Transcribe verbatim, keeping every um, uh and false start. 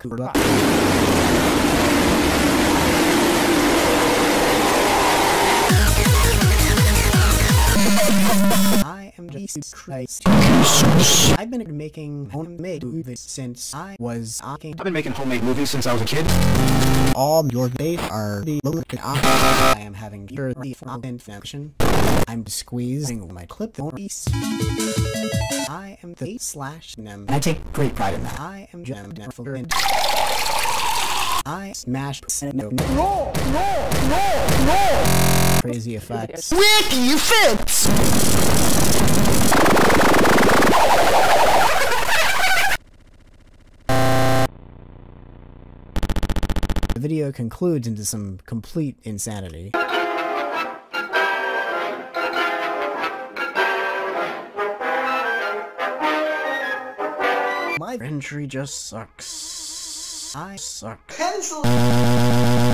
I am Jesus Christ. I've been making homemade movies since I was I've been making homemade movies since I was a kid. All your days are the I am having pure infection. I'm squeezing my clip piece. I am the slash nem. I take great pride in that. I am gem and I smashed no no no no no crazy effects. Wiki effects. The video concludes into some complete insanity. My entry just sucks. I suck. Pencil.